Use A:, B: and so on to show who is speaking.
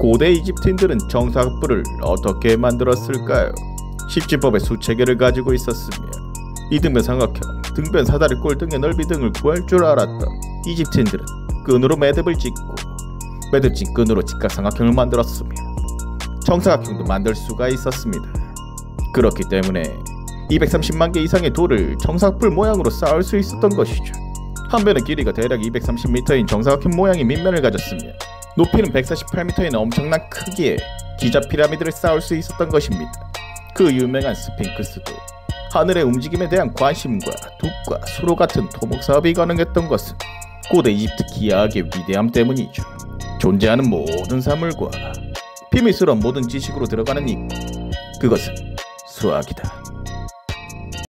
A: 고대 이집트인들은 정사각부를 어떻게 만들었을까요? 십지법의 수체계를 가지고 있었으며 이등변 삼각형, 등변 사다리 꼴 등의 넓이 등을 구할 줄 알았던 이집트인들은 끈으로 매듭을 짓고 매듭진 끈으로 직각삼각형을 만들었으며 정사각형도 만들 수가 있었습니다. 그렇기 때문에 230만 개 이상의 돌을 정사각불 모양으로 쌓을 수 있었던 것이죠. 한 변의 길이가 대략 230m인 정사각형 모양의 밑면을 가졌으며 높이는 148m인 엄청난 크기의 기자 피라미드를 쌓을 수 있었던 것입니다. 그 유명한 스핑크스도 하늘의 움직임에 대한 관심과 둑과 수로 같은 토목 사업이 가능했던 것은 고대 이집트 기하학의 위대함 때문이죠. 존재하는 모든 사물과 비밀스러운 모든 지식으로 들어가는 이 그것은 수학이다.